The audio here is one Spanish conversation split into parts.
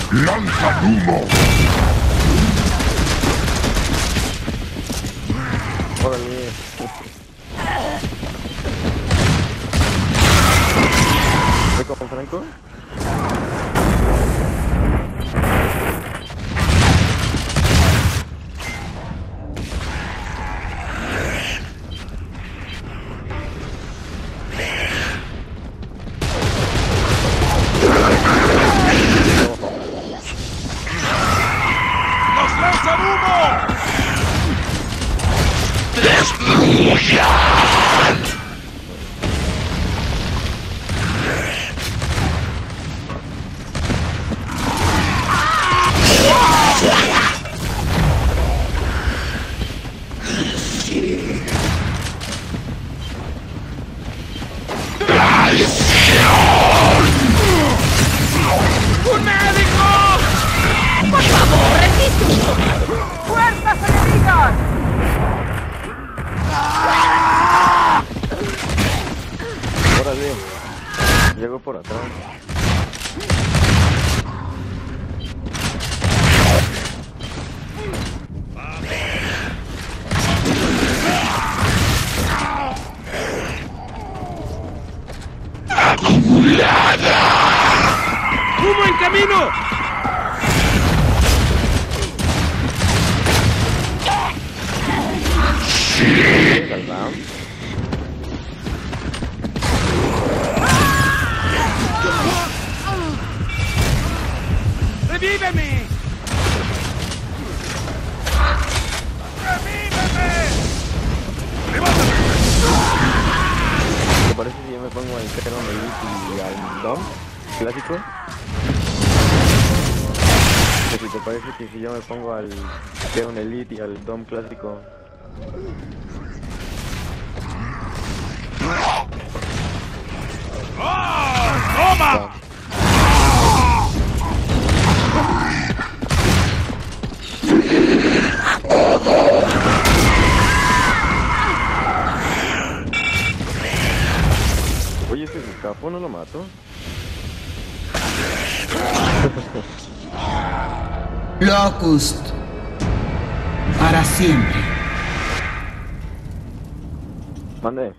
¡Lanza humo! Órale. ¿Voy con Franco? ¡Nos lanzan humo! ¡Un médico! ¡Por favor, resiste! ¡Fuerzas enemigas! Órale. Llego por atrás. ¡Humo en camino! ¿Verdad? ¡Revíveme! ¿Te parece si yo me pongo al Keron Elite y al Dom clásico? Que si te parece que si yo me pongo al Keron Elite y al Dom clásico. ¡Toma! Oye, ¿este es el capo? ¿No lo mato? Locust. Para siempre. Mande.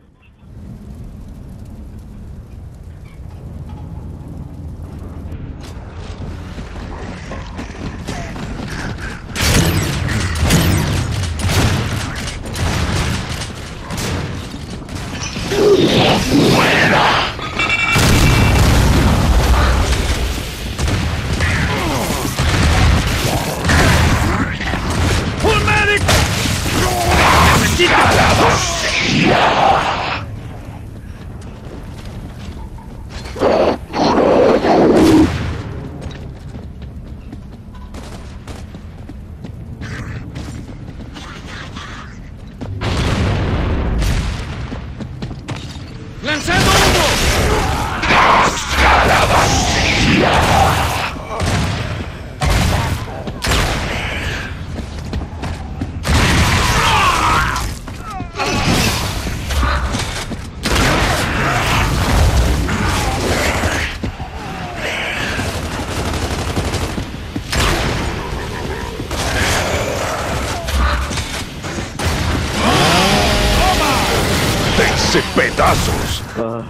¡Un médico! ¡Lanzando humo! ¡Dense pedazos! Ah,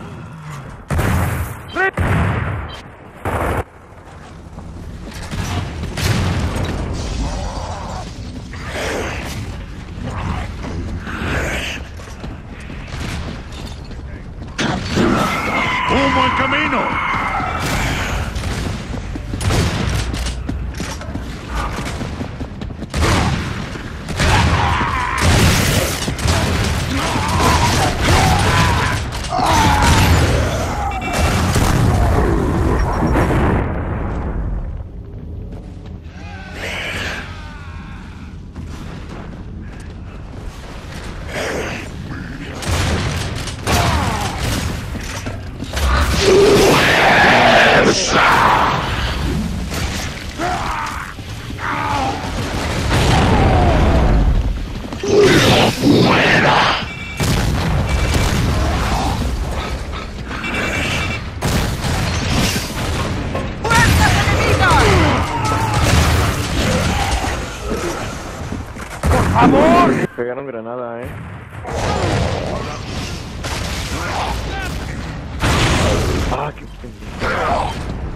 ¡Humo en camino! favor! Pegaron granada, Ah, qué pendejo.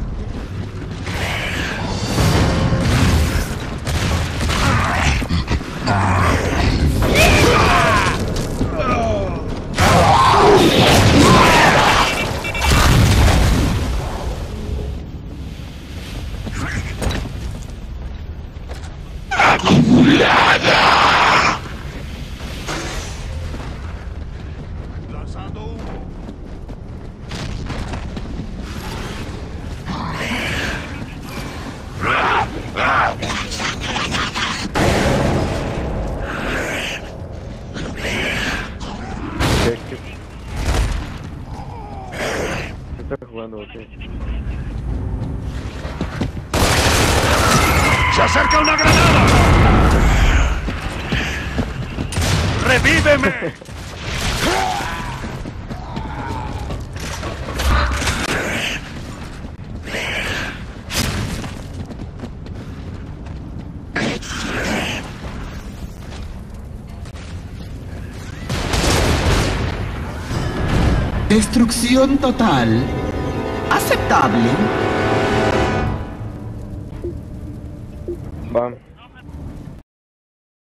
Lanzando humo. ¿Qué estás jugando o qué? ¡Se acerca una granada! ¡Revíveme! Destrucción total. Aceptable. Va.